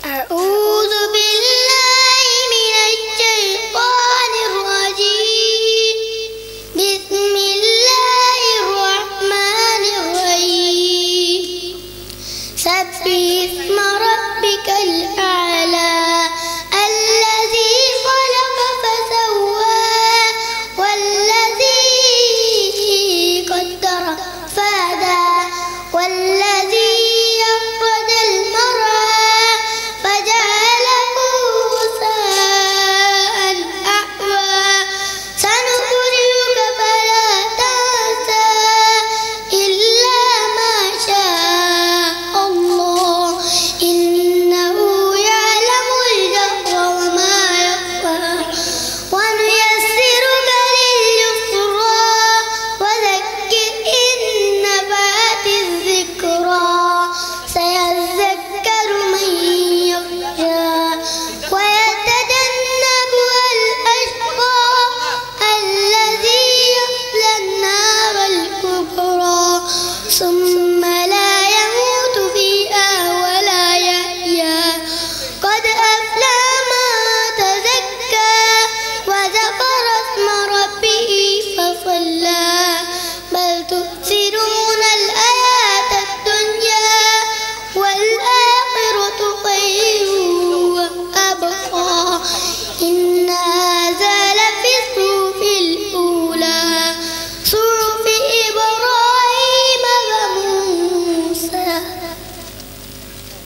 أعوذ بالله من الشيطان الرجيم. بسم الله الرحمن الرحيم. سبح اسم ربك الأعلى الذي خلق فسوى والذي قدر فهدى والذي أخرج المرعى فجعله غثاء أحوى. سنقرئك فلا تنسى إلا ما شاء الله إنه يعلم الجهر وما يخفى. ونيسرك لليسرى وذكر إن نفعت الذكرى. سيذكر من يخشى ويتجنبها الأشقى الذي يصلى النار الكبرى ثم لا يموت فيها ولا يحيا. قد أفلح من تزكى وذكر اسم ربه فصلى. بل تؤثرون الحياة الدنيا والآخرة خير وأبقى.